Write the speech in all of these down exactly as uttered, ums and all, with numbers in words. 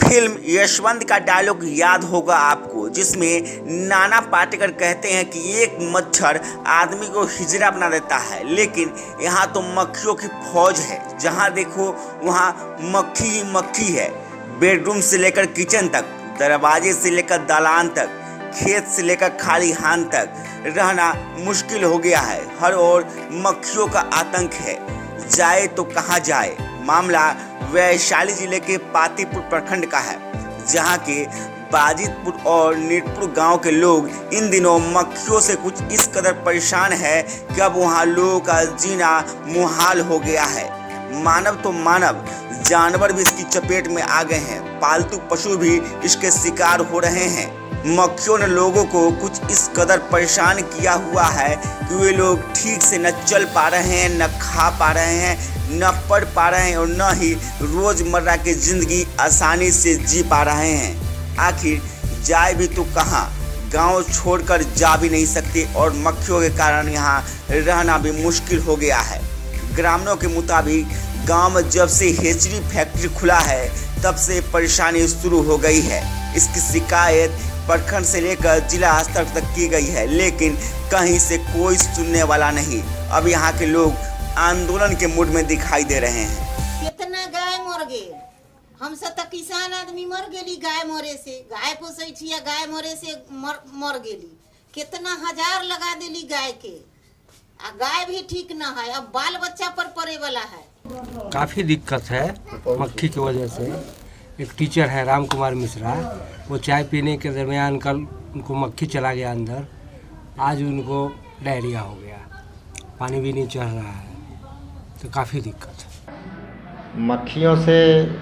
Film Yashwant का dialogue याद होगा आपको, जिसमें नाना पाटेकर कहते हैं कि एक मच्छर आदमी को हिजड़ा बना देता है, लेकिन यहाँ तो मक्खियों की फौज है। जहाँ देखो वहाँ मक्खी ही मक्खी है। बेडरूम से लेकर किचन तक, दरवाजे से लेकर दालान तक, खेत से लेकर खालिहान तक रहना मुश्किल हो गया है। हर ओर मक्खियों का आतंक है। जाए तो कहाँ जाए। मामला वैशाली जिले के पातीपुर प्रखंड का है, जहां के बाजितपुर और नीटपुर गांव के लोग इन दिनों मक्खियों से कुछ इस कदर परेशान है कि अब वहां लोगों का जीना मुहाल हो गया है। मानव तो मानव, जानवर भी इसकी चपेट में आ गए हैं। पालतू पशु भी इसके शिकार हो रहे हैं। मक्खियों ने लोगों को कुछ इस कदर परेशान किया हुआ है कि वे लोग ठीक से न चल पा रहे हैं, न खा पा रहे हैं, न पढ़ पा रहे हैं और न ही रोज़मर्रा की ज़िंदगी आसानी से जी पा रहे हैं। आखिर जाए भी तो कहाँ, गांव छोड़कर जा भी नहीं सकते और मक्खियों के कारण यहाँ रहना भी मुश्किल हो गया है। ग्रामीणों के मुताबिक गांव में जब से हेचरी फैक्ट्री खुला है तब से परेशानी शुरू हो गई है। इसकी शिकायत प्रखंड से लेकर जिला स्तर तक की गई है, लेकिन कहीं से कोई सुनने वाला नहीं। अब यहाँ के लोग आंदोलन के मूड में दिखाई दे रहे हैं। कितना गाय मर गए, हम सब तक किसान आदमी मर गेली गाय मरे से। गाय पोसै छिया, गाय मरे से मर मर गेली। कितना हजार लगा देली गाय के, आ गाय भी ठीक ना है। अब बाल बच्चा पर पड़े वाला है। काफ़ी दिक्कत है मक्खी की वजह से। एक टीचर है राम कुमार मिश्रा, वो चाय पीने के दरमियान कल उनको मक्खी चला गया अंदर। आज उनको डायरिया हो गया, पानी भी नहीं चढ़ रहा है, तो काफ़ी दिक्कत है। मक्खियों से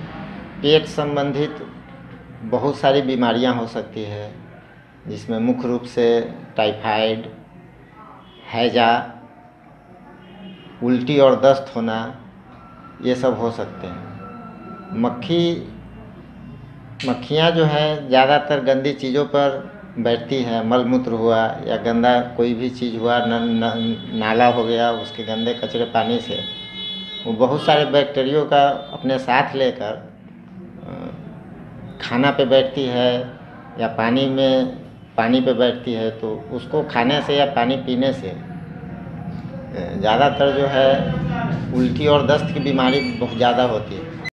पेट संबंधित बहुत सारी बीमारियां हो सकती है, जिसमें मुख्य रूप से टाइफाइड, हैजा, उल्टी और दस्त होना, ये सब हो सकते हैं। मक्खी मक्खियाँ जो है ज़्यादातर गंदी चीज़ों पर बैठती है। मलमूत्र हुआ या गंदा कोई भी चीज़ हुआ, न, न, नाला हो गया, उसके गंदे कचरे पानी से वो बहुत सारे बैक्टीरिया का अपने साथ लेकर खाना पे बैठती है या पानी में पानी पे बैठती है। तो उसको खाने से या पानी पीने से ज़्यादातर जो है उल्टी और दस्त की बीमारी बहुत ज़्यादा होती है।